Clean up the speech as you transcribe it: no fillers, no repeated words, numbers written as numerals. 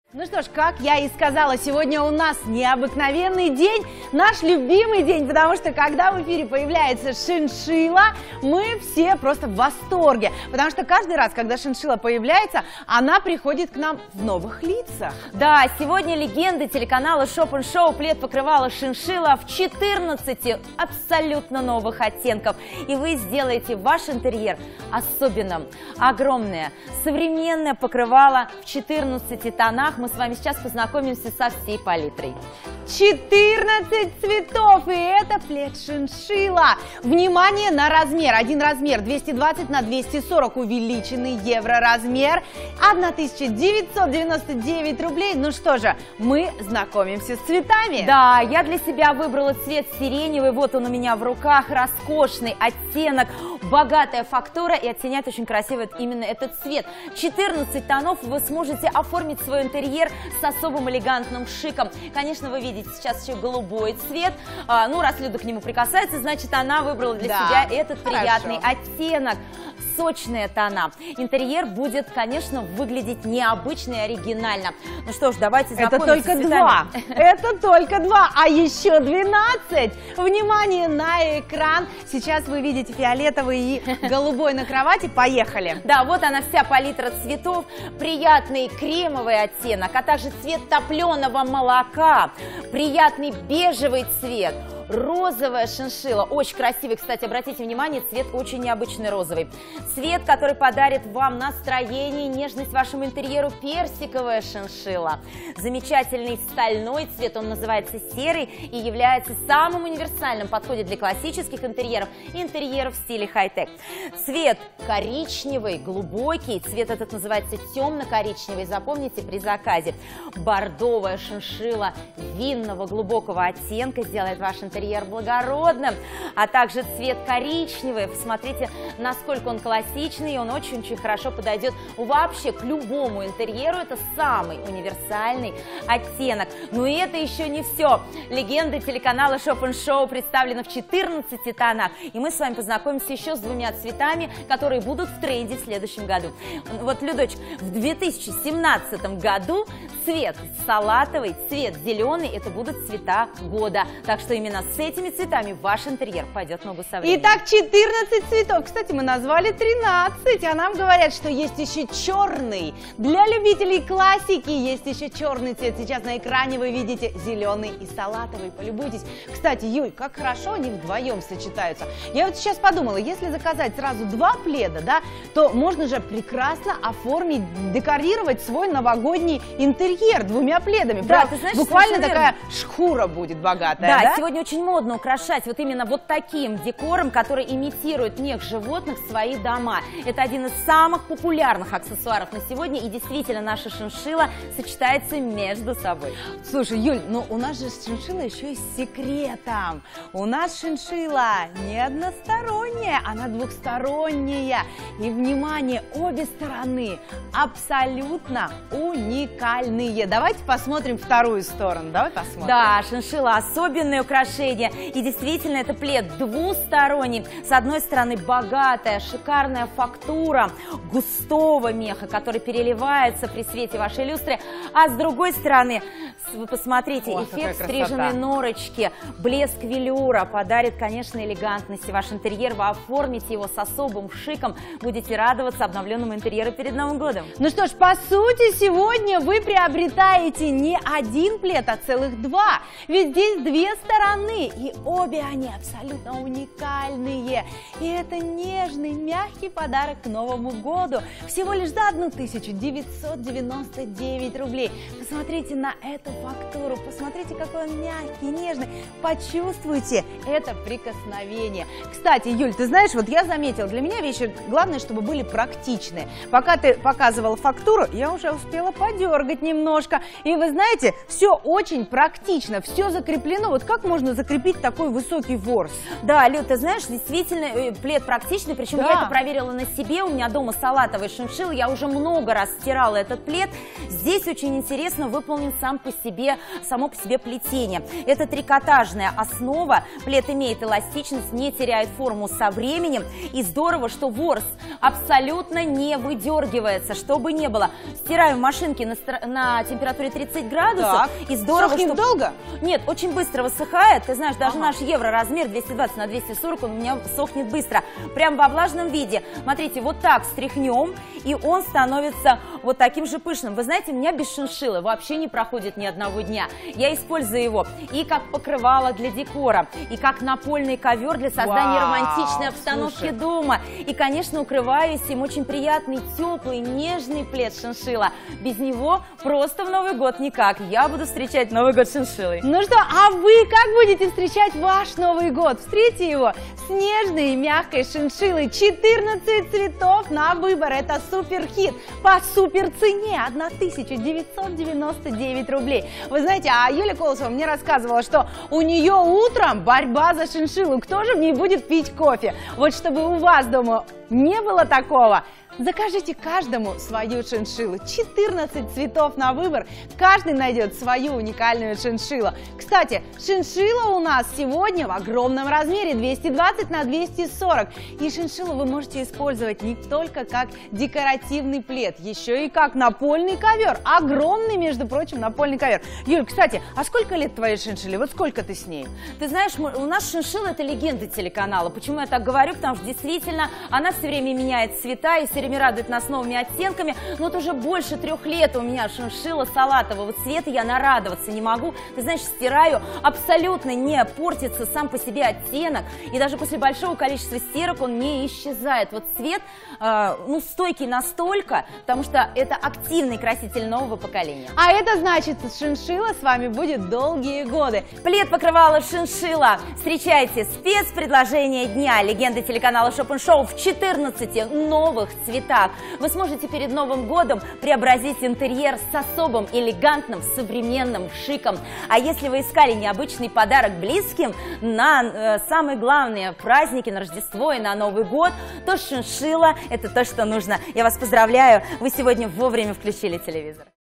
Ну что ж, как я и сказала, сегодня у нас необыкновенный день, наш любимый день, потому что когда в эфире появляется шиншилла, мы все просто в восторге, потому что каждый раз, когда шиншилла появляется, она приходит к нам в новых лицах. Да, сегодня легенды телеканала Shop & Show плед покрывала шиншилла в 14 абсолютно новых оттенков, и вы сделаете ваш интерьер особенным. Огромное, современное покрывало в 14 тонах. Мы с вами сейчас познакомимся со всей палитрой. 14 цветов, и это плед шиншилла. Внимание на размер. Один размер 220 на 240, увеличенный евроразмер, 1999 рублей. Ну что же, мы знакомимся с цветами. Да, я для себя выбрала цвет сиреневый, вот он у меня в руках, роскошный оттенок, богатая фактура, и оттенять очень красиво именно этот цвет. 14 тонов, вы сможете оформить свой интерьер с особым элегантным шиком. Конечно, вы видите сейчас еще голубой цвет. Ну, раз Люда к нему прикасается, значит, она выбрала для себя этот приятный оттенок. Сочные тона. Интерьер будет, конечно, выглядеть необычно и оригинально. Ну что ж, давайте знакомимся. Это только два. Это только два, а еще 12. Внимание на экран. Сейчас вы видите фиолетовый и голубой на кровати. Поехали. Да, вот она вся палитра цветов. Приятный кремовый оттенок, а также цвет топленого молока. Приятный бежевый цвет. Розовая шиншилла, очень красивый, кстати, обратите внимание, цвет очень необычный розовый. Цвет, который подарит вам настроение и нежность вашему интерьеру, персиковая шиншилла. Замечательный стальной цвет, он называется серый и является самым универсальным, подходит для классических интерьеров и интерьеров в стиле хай-тек. Цвет коричневый, глубокий, цвет этот называется темно-коричневый, запомните при заказе. Бордовая шиншилла винного глубокого оттенка сделает ваш интерьер благородным, а также цвет коричневый. Посмотрите, насколько он классичный, и он очень-очень хорошо подойдет вообще к любому интерьеру. Это самый универсальный оттенок. Но и это еще не все. Легенды телеканала Shop & Show представлены в 14 тонах, и мы с вами познакомимся еще с двумя цветами, которые будут в тренде в следующем году. Вот, Людочка, в 2017 году цвет салатовый, цвет зеленый, это будут цвета года. Так что именно с этими цветами ваш интерьер пойдет ногу со временем. Итак, 14 цветов. Кстати, мы назвали 13, а нам говорят, что есть еще черный. Для любителей классики есть еще черный цвет. Сейчас на экране вы видите зеленый и салатовый. Полюбуйтесь. Кстати, Юль, как хорошо они вдвоем сочетаются. Я вот сейчас подумала, если заказать сразу два пледа, да, то можно же прекрасно оформить, декорировать свой новогодний интерьер двумя пледами. Да, ты знаешь, буквально такая шкура будет богатая. Да, сегодня очень модно украшать вот именно вот таким декором, который имитирует мех животных в свои дома. Это один из самых популярных аксессуаров на сегодня, и действительно наша шиншилла сочетается между собой. Слушай, Юль, ну у нас же шиншилла еще и с секретом. У нас шиншилла не односторонняя, она двухсторонняя. И, внимание, обе стороны абсолютно уникальные. Давайте посмотрим вторую сторону. Давай посмотрим. Да, шиншилла особенное украшение. И действительно, это плед двусторонний. С одной стороны, богатая, шикарная фактура густого меха, который переливается при свете вашей люстры. А с другой стороны, вы посмотрите, эффект стриженной норочки, блеск велюра подарит, конечно, элегантности. Ваш интерьер, вы оформите его с особым шиком, будете радоваться обновленному интерьеру перед Новым годом. Ну что ж, по сути, сегодня вы приобретаете не один плед, а целых два. Ведь здесь две стороны, и обе они абсолютно уникальные. И это нежный, мягкий подарок к Новому году. Всего лишь за 1999 рублей. Посмотрите на эту фактуру, посмотрите, какой он мягкий, нежный. Почувствуйте это прикосновение. Кстати, Юль, ты знаешь, вот я заметила, для меня вещи главное, чтобы были практичные. Пока ты показывала фактуру, я уже успела подергать немножко. И вы знаете, все очень практично, все закреплено. Вот как можно закрепить такой высокий ворс? Да, Люд, ты знаешь, действительно, плед практичный, причем я это проверила на себе. У меня дома салатовый шиншилл, я уже много раз стирала этот плед. Здесь очень интересно выполнен сам по само по себе плетение. Это трикотажная основа, плед имеет эластичность, не теряет форму со временем. И здорово, что ворс абсолютно не выдергивается, чтобы не было. Стираю в машинке на температуре 30 градусов. Так. И здорово, Сохнет долго? Нет, очень быстро высыхает. Ты знаешь, даже наш евроразмер 220 на 240, он у меня сохнет быстро. Прям во влажном виде. Смотрите, вот так стряхнем, и он становится вот таким же пышным. Вы знаете, у меня без шиншиллы вообще не проходит ни одного дня. Я использую его и как покрывало для декора, и как напольный ковер для создания романтичной обстановки дома. И, конечно, укрываюсь им. Очень приятный, теплый, нежный плед шиншилла. Без него просто в Новый год никак. Я буду встречать Новый год шиншиллой. Ну что, а вы как будете встречать ваш Новый год? Встретите его с нежной и мягкой шиншиллой. 14 цветов на выбор. Это суперхит по супер цене 1999 рублей. Вы знаете, а Юлия Колосова мне рассказывала, что у нее утром борьба за шиншиллу. Кто же в ней будет пить кофе? Вот чтобы у вас дома не было такого, закажите каждому свою шиншиллу. 14 цветов на выбор. Каждый найдет свою уникальную шиншиллу. Кстати, шиншилла у нас сегодня в огромном размере 220 на 240. И шиншиллу вы можете использовать не только как декоративный плед, еще и как напольный ковер. Огромный, между прочим, напольный ковер. Юль, кстати, а сколько лет твоей шиншилле? Вот сколько ты с ней? Ты знаешь, у нас шиншилла — это легенда телеканала. Почему я так говорю? Потому что действительно она все время меняет цвета и все время радует нас новыми оттенками. Но вот уже больше 3 лет у меня шиншилла салатового цвета, я нарадоваться не могу. Ты знаешь, стираю, абсолютно не портится сам по себе оттенок. И даже после большого количества стирок он не исчезает. Вот цвет, стойкий настолько, потому что это активный краситель нового поколения. А это значит, шиншилла с вами будет долгие годы. Плед покрывала шиншилла. Встречайте спецпредложение дня. Легенды телеканала Шопен Шоу в 14 новых цветах. Вы сможете перед Новым годом преобразить интерьер с особым, элегантным, современным шиком. А если вы искали необычный подарок близким на самые главные праздники, на Рождество и на Новый год, то шиншилла — это то, что нужно. Я вас поздравляю, вы сегодня вовремя включили телевизор.